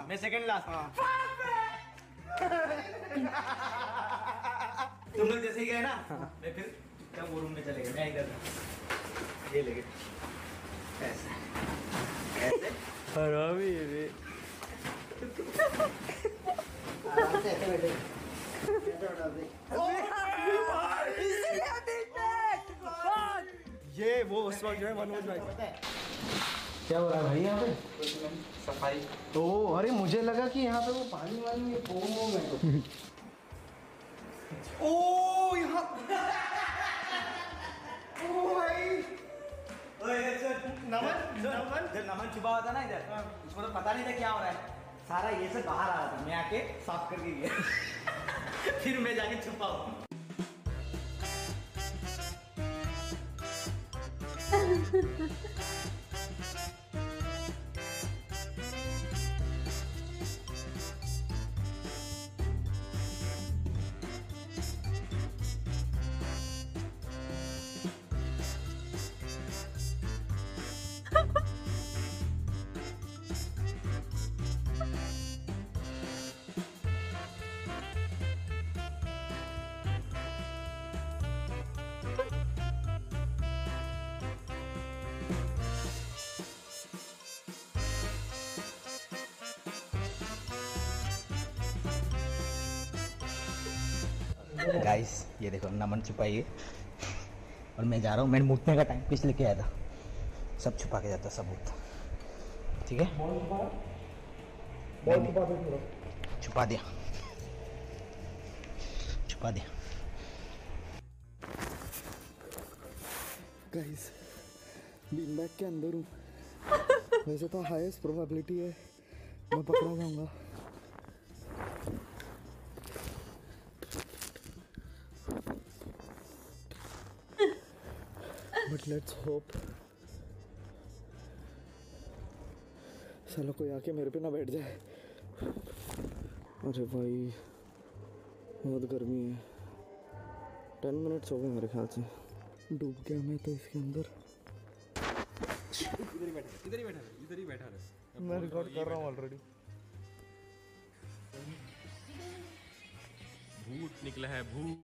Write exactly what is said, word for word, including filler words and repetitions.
मैं second last. हाँ तुम लोग जैसे ही गए ना, मैं फिर क्या वो रूम में चले गए, मैं इधर ये लेके ऐसे ऐसे हरामी ये आराम से ऐसे बैठे। ये वो उस वक्त जो है मनोज भाई पता है क्या हो रहा है भाई यहाँ पे? सफाई। तो अरे मुझे लगा कि यहाँ पे वो पानी वानी ये फोम वोम है। ओ यहाँ ओ भाई नमन नमन जब नमन छुपा हुआ था ना इधर, उसको तो पता नहीं था क्या हो रहा है, सारा ये सब बाहर आ रहा था, मैं आके साफ करके गया। फिर मैं जाके छुपा हूँ। गाइस ये देखो नमन छुपाई है और मैं जा रहा हूँ। मैंने मूतने का टाइम पीस लेके आया था, सब छुपा के जाता सबूत, ठीक है। छुपा दिया छुपा दिया। गाइस बीन बैग के अंदर हूँ। वैसे तो हाईएस्ट प्रोबेबिलिटी है मैं पकड़ा जाऊंगा, बट लेट्स होप साला कोई आके मेरे पे ना बैठ जाए। अरे भाई बहुत गर्मी है। टेन मिनट्स हो गए मेरे ख्याल से। डूब गया मैं तो इसके अंदर। इधर ही बैठा इधर ही बैठा इधर ही बैठा रहे। मैं रिकॉर्ड कर रहा हूँ ऑलरेडी। भूत निकला है भूत।